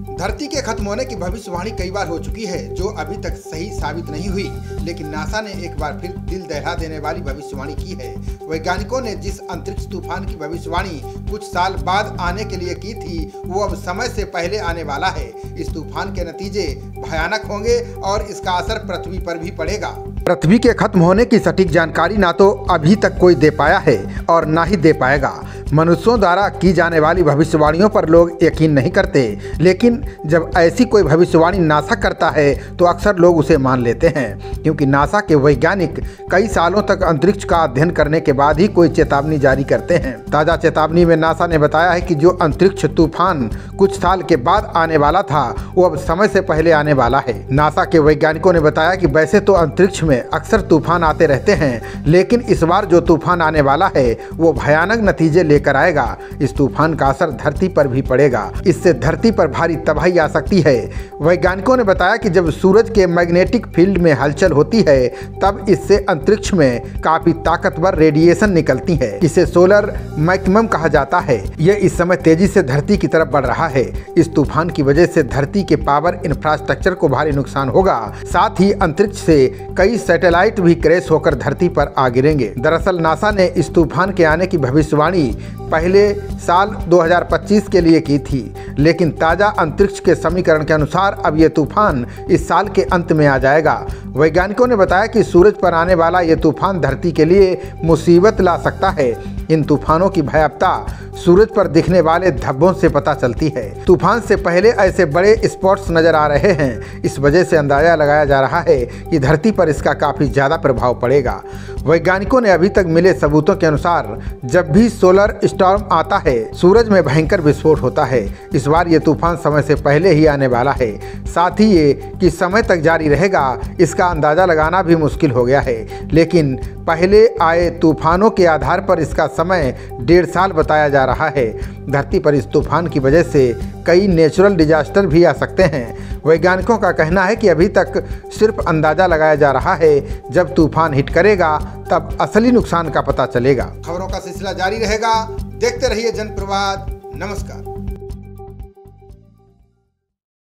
धरती के खत्म होने की भविष्यवाणी कई बार हो चुकी है, जो अभी तक सही साबित नहीं हुई, लेकिन नासा ने एक बार फिर दिल दहला देने वाली भविष्यवाणी की है। वैज्ञानिकों ने जिस अंतरिक्ष तूफान की भविष्यवाणी कुछ साल बाद आने के लिए की थी, वो अब समय से पहले आने वाला है। इस तूफान के नतीजे भयानक होंगे और इसका असर पृथ्वी पर भी पड़ेगा। पृथ्वी के खत्म होने की सटीक जानकारी ना तो अभी तक कोई दे पाया है और ना ही दे पाएगा। मनुष्यों द्वारा की जाने वाली भविष्यवाणियों पर लोग यकीन नहीं करते, लेकिन जब ऐसी कोई भविष्यवाणी नासा करता है तो अक्सर लोग उसे मान लेते हैं, क्योंकि नासा के वैज्ञानिक कई सालों तक अंतरिक्ष का अध्ययन करने के बाद ही कोई चेतावनी जारी करते हैं। ताज़ा चेतावनी में नासा ने बताया है कि जो अंतरिक्ष तूफान कुछ साल के बाद आने वाला था, वो अब समय से पहले आने वाला है। नासा के वैज्ञानिकों ने बताया कि वैसे तो अंतरिक्ष में अक्सर तूफान आते रहते हैं, लेकिन इस बार जो तूफान आने वाला है वो भयानक नतीजे लेकर आएगा। इस तूफान का असर धरती पर भी पड़ेगा। इससे धरती पर भारी तबाही आ सकती है। वैज्ञानिकों ने बताया कि जब सूरज के मैग्नेटिक फील्ड में हलचल होती है, तब इससे अंतरिक्ष में काफी ताकतवर रेडिएशन निकलती है। इसे सोलर मैक्सिमम कहा जाता है। यह इस समय तेजी से धरती की तरफ बढ़ रहा है। इस तूफान की वजह से धरती के पावर इंफ्रास्ट्रक्चर को भारी नुकसान होगा। साथ ही अंतरिक्ष से कई सैटेलाइट भी क्रैश होकर धरती पर आ गिरेंगे। दरअसल नासा ने इस तूफान के आने की भविष्यवाणी पहले साल 2025 के लिए की थी, लेकिन ताज़ा अंतरिक्ष के समीकरण के अनुसार अब ये तूफान इस साल के अंत में आ जाएगा। वैज्ञानिकों ने बताया कि सूरज पर आने वाला ये तूफान धरती के लिए मुसीबत ला सकता है। इन तूफानों की भयावता सूरज पर दिखने वाले धब्बों से पता चलती है। तूफान से पहले ऐसे बड़े स्पॉट्स नजर आ रहे हैं। इस वजह से अंदाजा लगाया जा रहा है कि धरती पर इसका काफ़ी ज़्यादा प्रभाव पड़ेगा। वैज्ञानिकों ने अभी तक मिले सबूतों के अनुसार जब भी सोलर स्टॉर्म आता है, सूरज में भयंकर विस्फोट होता है। इस बार ये तूफान समय से पहले ही आने वाला है। साथ ही ये कि समय तक जारी रहेगा, इसका अंदाज़ा लगाना भी मुश्किल हो गया है, लेकिन पहले आए तूफानों के आधार पर इसका समय 1.5 साल बताया जा रहा है। धरती पर इस तूफान की वजह से कई नेचुरल डिजास्टर भी आ सकते हैं। वैज्ञानिकों का कहना है कि अभी तक सिर्फ अंदाज़ा लगाया जा रहा है। जब तूफान हिट करेगा तब असली नुकसान का पता चलेगा। खबरों का सिलसिला जारी रहेगा। देखते रहिए जनप्रवाद। नमस्कार।